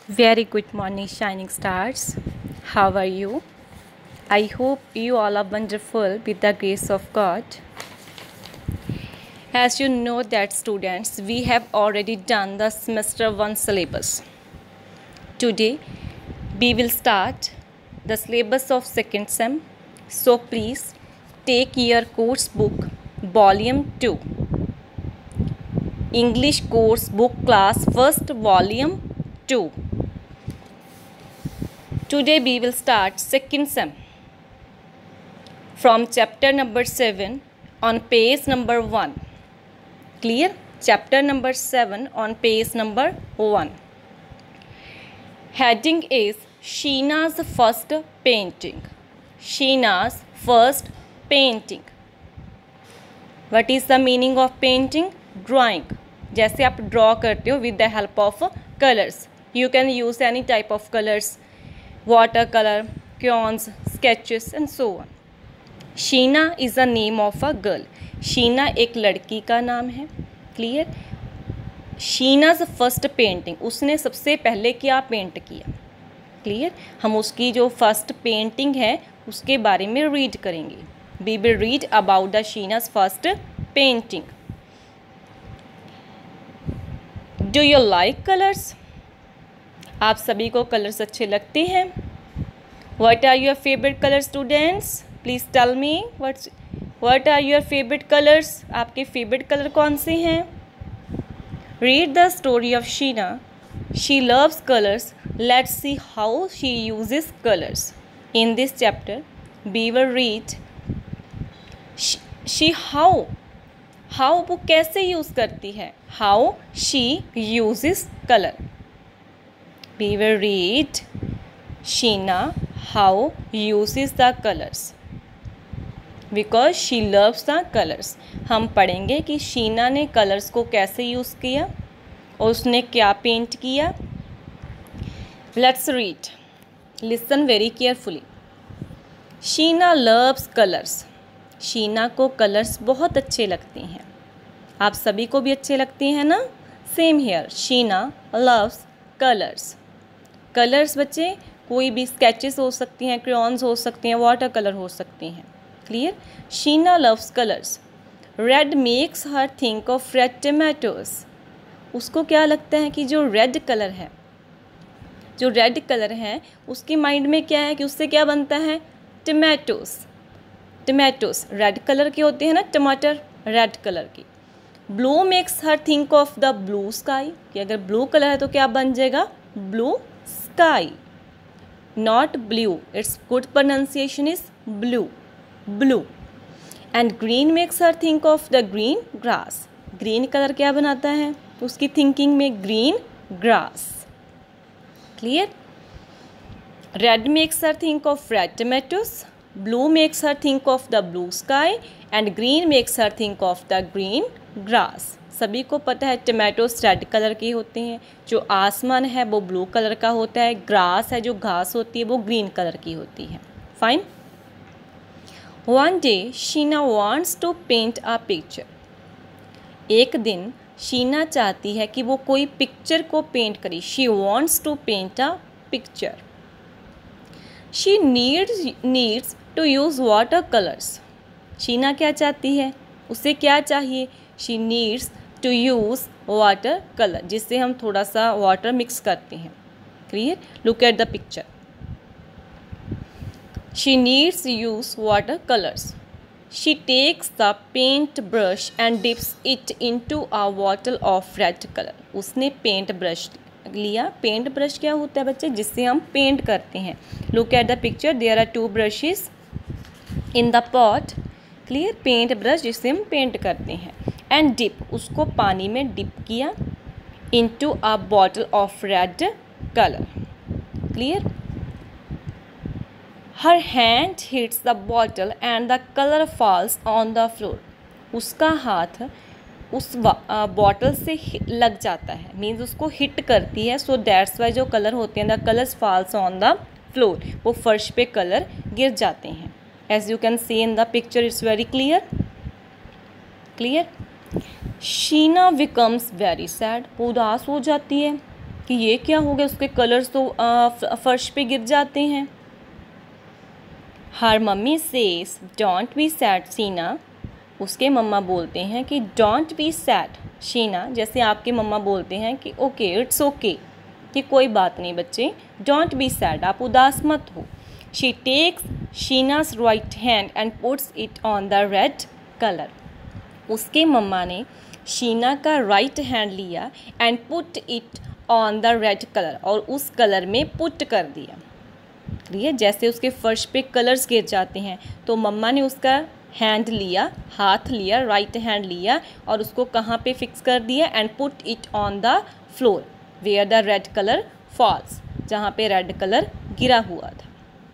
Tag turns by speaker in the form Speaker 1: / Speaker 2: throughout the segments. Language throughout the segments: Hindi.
Speaker 1: Very good morning, shining stars. How are you? I hope you all are wonderful with the grace of God. As you know that students, we have already done the semester 1 syllabus. Today, we will start the syllabus of second sem. So please take your course book, volume 2. English course book class first volume 2. Today we will start second sem from chapter number 7 on page number 1. Clear? Chapter number 7 on page number 1. Heading is Sheena's first painting. Sheena's first painting. What is the meaning of painting? Drawing. जैसे आप ड्रॉ करते हो with the help of colors. You can use any type of colors. Watercolor, crayons, sketches and so on. Sheena is the name of a girl. Sheena एक लड़की का नाम है. क्लियर? शीना's फर्स्ट पेंटिंग, उसने सबसे पहले क्या पेंट किया. क्लियर? हम उसकी जो फर्स्ट पेंटिंग है उसके बारे में रीड करेंगे. We will read about the Sheena's first painting. Do you like colours? आप सभी को कलर्स अच्छे लगते हैं. What are your favorite colors, students? Please tell me what are your favorite colors? आपके favorite color कौन से हैं? Read the story of Sheena. She loves colors. Let's see how she uses colors. In this chapter, we will read she how वो कैसे यूज़ करती है. How she uses color. We will read Sheena how uses the colors because she loves the colors. हम पढ़ेंगे कि शीना ने कलर्स को कैसे यूज़ किया और उसने क्या पेंट किया. Let's read. Listen very carefully. Sheena loves colors. Sheena को कलर्स बहुत अच्छे लगते हैं. आप सभी को भी अच्छे लगते हैं ना. Same here. Sheena loves colors. Colours बच्चे कोई भी स्केचेस हो सकती हैं, क्रेयॉन्स हो सकती हैं, वाटर कलर हो सकती हैं. Clear? Sheena loves colours. Red makes her think of red tomatoes. उसको क्या लगता है कि जो रेड कलर है उसके माइंड में क्या है कि उससे क्या बनता है. टमाटोज रेड कलर के होते हैं ना, टमाटर रेड कलर की. Blue makes her think of the blue sky. कि अगर ब्लू कलर है तो क्या बन जाएगा. Blue sky. Not blue. Its good pronunciation is blue. Blue. And green makes her think of the green grass. Green color क्या बनाता है उसकी thinking में. green grass. Clear? Red makes her think of red tomatoes. Blue makes her think of the blue sky. And green makes her think of the green grass. सभी को पता है टमाटोज रेड कलर के होते हैं, जो आसमान है वो ब्लू कलर का होता है, ग्रास है जो घास होती है वो ग्रीन कलर की होती है. Fine. One day Sheena wants to paint a picture. एक दिन शीना चाहती है कि वो कोई पिक्चर को पेंट करे. She wants to paint a picture. She needs to use water colours. Sheena क्या चाहती है, उसे क्या चाहिए. She needs to use water colour, जिससे हम थोड़ा सा वाटर मिक्स करते हैं. Clear? Look at the picture. She needs use water colours. She takes the paint brush and dips it into a bottle of red colour. उसने पेंट ब्रश लिया. पेंट ब्रश क्या होता है बच्चे, जिससे हम पेंट करते हैं. Look at the picture. There are 2 brushes in the pot. Clear? Paint brush जिससे हम पेंट करते हैं. एंड डिप, उसको पानी में डिप किया. Into a bottle of red colour. Clear? Her hand hits the bottle and the colour falls on the floor. उसका हाथ उस बॉटल से लग जाता है, मीन्स उसको हिट करती है. सो दैट्स वाई जो कलर होते हैं the colours falls on the floor, वो फर्श पे कलर गिर जाते हैं. As you can see in the picture it's very clear. Clear? Sheena becomes very sad. वो उदास हो जाती है. कि ये क्या हो गया, उसके कलर्स तो फर्श पे गिर जाते हैं। Her mummy says don't be sad Sheena, उसके मम्मा बोलते हैं कि डोंट बी सैड शीना, जैसे आपके मम्मा बोलते हैं कि ओके इट्स ओके, कि कोई बात नहीं बच्चे, डोंट बी सैड, आप उदास मत हो। She takes Sheena's right hand and puts it on the red colour, उसके मम्मा ने शीना का राइट हैंड लिया and put it on the red colour, और उस कलर में पुट कर दिया। ठीक, जैसे उसके फर्श पे कलर्स गिर जाते हैं तो मम्मा ने उसका हैंड लिया, हाथ लिया, राइट हैंड लिया और उसको कहाँ पे फिक्स कर दिया, and put it on the floor where the red colour falls, जहाँ पे रेड कलर गिरा हुआ था।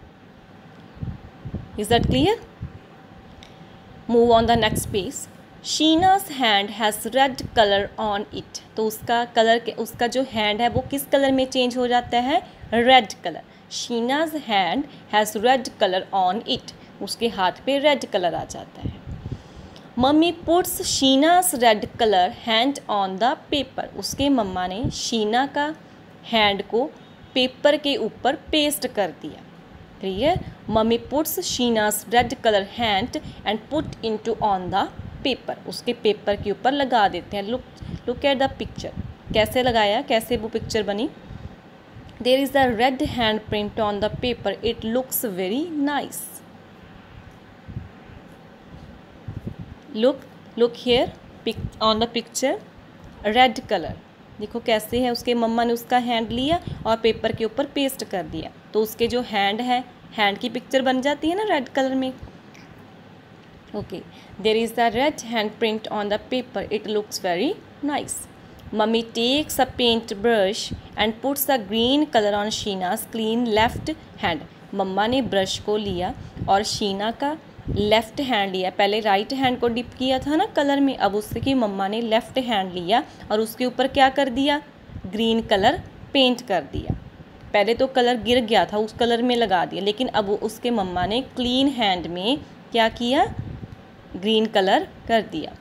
Speaker 1: Is that clear? Move on the next page. Sheena's hand has red colour on it, तो उसका कलर के उसका जो हैंड है वो किस कलर में चेंज हो जाता है, red colour. Sheena's hand has red colour on it, उसके हाथ पे रेड कलर आ जाता है। Mummy puts Sheena's red colour hand on the paper, उसके मम्मा ने शीना का हैंड को पेपर के ऊपर पेस्ट कर दिया। Clear? Mummy puts Sheena's red colour hand and put into on the paper, उसके पेपर के ऊपर लगा देते हैं। लुक एट द पिक्चर, कैसे लगाया, कैसे वो पिक्चर बनी। There is the red hand print on the paper, it looks very nice. Look here on the picture, red colour, देखो कैसे है, उसके मम्मा ने उसका हैंड लिया और पेपर के ऊपर पेस्ट कर दिया, तो उसके जो हैंड है, हैंड की पिक्चर बन जाती है ना रेड कलर में। Okay, there is the red hand print on the paper, it looks very nice. Mummy takes a paint brush and puts the green colour on Sheena's clean left hand, mama ने ब्रश को लिया और शीना का लेफ़्ट हैंड लिया, पहले राइट हैंड को डिप किया था ना कलर में, अब उसकी मम्मा ने लेफ़्ट हैंड लिया और उसके ऊपर क्या कर दिया, ग्रीन कलर पेंट कर दिया। पहले तो कलर गिर गया था, उस कलर में लगा दिया, लेकिन अब उसके मम्मा ने क्लीन हैंड में क्या किया, ग्रीन कलर कर दिया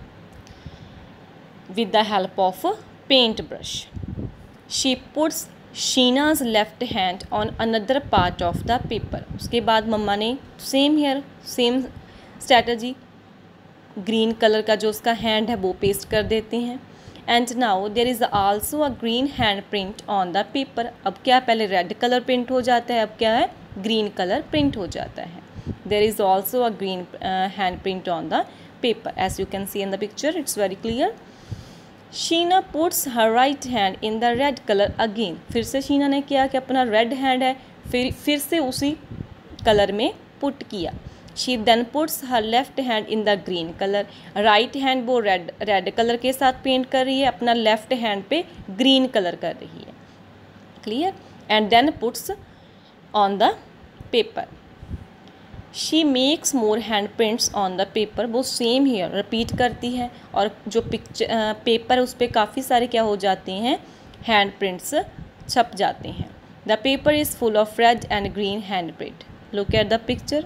Speaker 1: with the help of paint brush. She puts Sheena's left hand on another part of the paper, उसके बाद मम्मा ने same here same strategy, green colour का जो उसका हैंड है वो पेस्ट कर देते हैं। And now there is also a green hand print on the paper, अब क्या, पहले रेड कलर प्रिंट हो जाता है, अब क्या है, ग्रीन कलर प्रिंट हो जाता है। There is also a green hand print on the paper, as you can see in the picture, it's very clear. Sheena puts her right hand in the red colour again, फिर से शीना ने किया कि अपना रेड हैंड है फिर से उसी कलर में पुट किया। She then puts her left hand in the green colour, right hand वो रेड कलर के साथ पेंट कर रही है, अपना लेफ्ट हैंड पे ग्रीन कलर कर रही है। Clear? And then puts on the paper. She makes more hand prints on the paper, वो सेम हेयर रिपीट करती है और जो पिक्चर पेपर उस पर काफ़ी सारे क्या हो जाते हैं, हैंड प्रिंट्स छप जाते हैं। The paper is full of red and green hand print, look at the picture.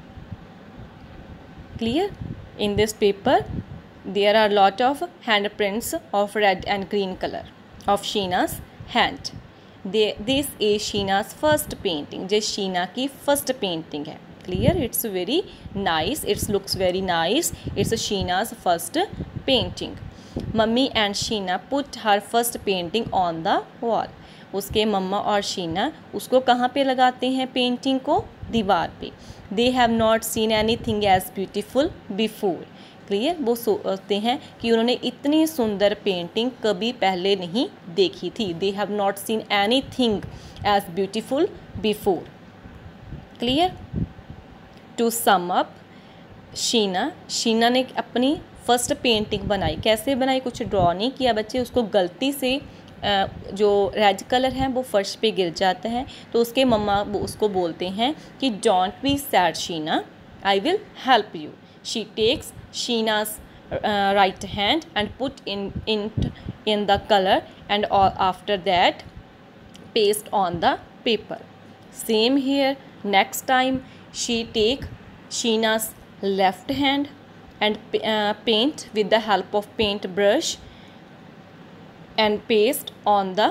Speaker 1: Clear? In this paper there are lot of hand prints of red and green colour of Sheena's hand. This is Sheena's first painting, जो शीना की फर्स्ट पेंटिंग है। Clear? It's very nice, it looks very nice, it's Sheena's first painting. Mummy and Sheena put her first painting on the wall, उसके मम्मा और शीना उसको कहाँ पे लगाते हैं, पेंटिंग को दीवार पे। They have not seen anything as beautiful before. Clear? वो सोचते हैं कि उन्होंने इतनी सुंदर पेंटिंग कभी पहले नहीं देखी थी। They have not seen anything as beautiful before. Clear? To sum up, Sheena ने अपनी फर्स्ट पेंटिंग बनाई, कैसे बनाई, कुछ ड्रॉ नहीं किया बच्चे, उसको गलती से जो रेड कलर है वो फर्श पे गिर जाता है, तो उसके मम्मा उसको बोलते हैं कि don't be sad Sheena, I will help you. She takes Sheena's right hand and put in the colour and after that paste on the paper. Same here, next time she take Sheena's left hand and paint with the help of paint brush and paste on the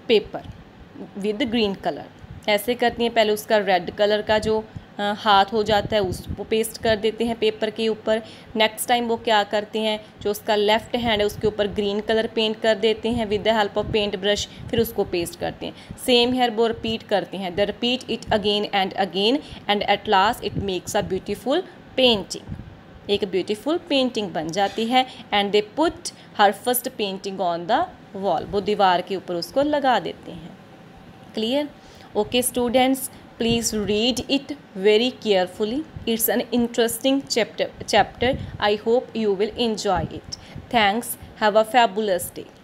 Speaker 1: paper with green colour. ऐसे करती हैं, पहले उसका रेड कलर का जो हाथ हो जाता है उसको पेस्ट कर देते हैं पेपर के ऊपर। नेक्स्ट टाइम वो क्या करते हैं, जो उसका लेफ्ट हैंड है उसके ऊपर ग्रीन कलर पेंट कर देते हैं with the help of paint brush, फिर उसको पेस्ट करते हैं। सेम हेयर वो रिपीट करते हैं, the repeat it again and at last it makes a beautiful painting. एक ब्यूटीफुल पेंटिंग बन जाती है। And they put her first painting on the wall, वो दीवार के ऊपर उसको लगा देते हैं। Clear? Okay students, please read it very carefully. It's an interesting chapter. I hope you will enjoy it. Thanks. Have a fabulous day.